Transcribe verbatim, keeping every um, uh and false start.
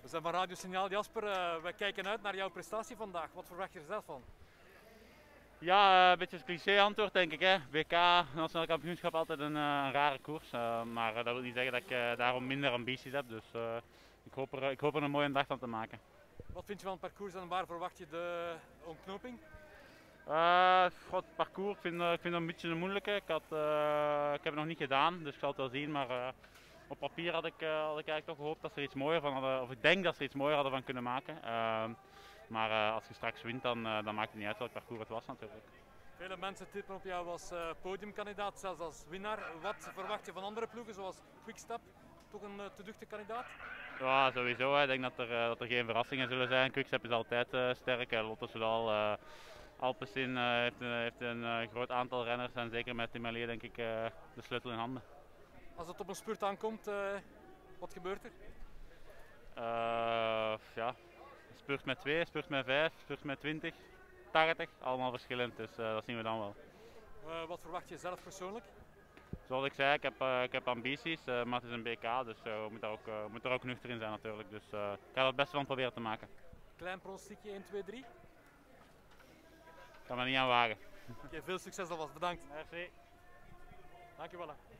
zijn van Radio Signaal. Jasper, uh, wij kijken uit naar jouw prestatie vandaag. Wat verwacht je er zelf van? Ja, uh, een beetje het cliché antwoord denk ik. Hè. W K, Nationaal Kampioenschap, altijd een, uh, een rare koers. Uh, maar uh, dat wil niet zeggen dat ik uh, daarom minder ambities heb. Dus uh, ik, hoop er, ik hoop er een mooie dag van te maken. Wat vind je van het parcours en waar verwacht je de ontknoping? Uh, God, het parcours, ik vind, uh, ik vind het een beetje een moeilijke. Ik, had, uh, ik heb het nog niet gedaan, dus ik zal het wel zien. Maar uh, op papier had ik, uh, had ik eigenlijk toch gehoopt dat ze er iets mooier van hadden. Of ik denk dat ze er iets mooier hadden van kunnen maken. Uh, maar uh, als je straks wint, dan, uh, dan maakt het niet uit welk parcours het was natuurlijk. Vele mensen tippen op jou als uh, podiumkandidaat, zelfs als winnaar. Wat verwacht je van andere ploegen zoals Quickstep? Toch een uh, te duchte kandidaat? Ja, sowieso. Hè. Ik denk dat er, uh, dat er geen verrassingen zullen zijn. Quickstep is altijd uh, sterk. Uh, Lotto Soudal, uh, Alpecin uh, heeft, een, heeft een uh, groot aantal renners en zeker met Tim Merlier denk ik uh, de sleutel in handen. Als het op een spurt aankomt, uh, wat gebeurt er? Uh, ja, spurt met twee, spurt met vijf, spurt met twintig, tachtig, allemaal verschillend, dus uh, dat zien we dan wel. Uh, wat verwacht je zelf persoonlijk? Zoals ik zei, ik heb, uh, ik heb ambities, uh, maar het is een B K, dus uh, we moeten er ook, uh, moet er ook nuchter in zijn natuurlijk. Dus uh, ik ga er het beste van proberen te maken. Klein pronostiekje, één, twee, drie? Ik kan me niet aan wagen. Okay, veel succes alvast, bedankt. Merci. Dank je wel.